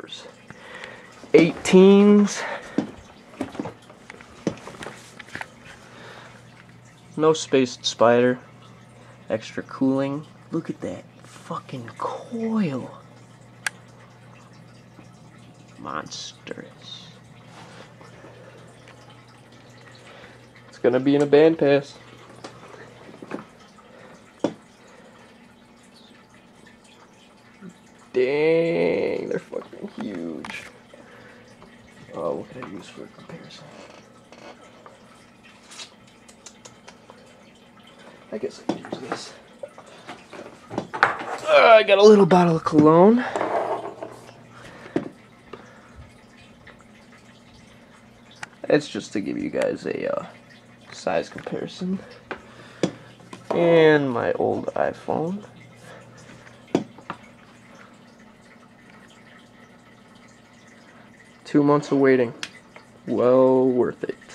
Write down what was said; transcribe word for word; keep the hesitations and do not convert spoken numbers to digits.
fours. eighteens. No spaced spider. Extra cooling. Look at that fucking coil. Monstrous. It's gonna be in a band pass. Dang, they're fucking huge. Oh, what can I use for a comparison? I guess I can use this. Uh, I got a little bottle of cologne. It's just to give you guys a uh, size comparison. And my old iPhone. Two months of waiting. Well worth it.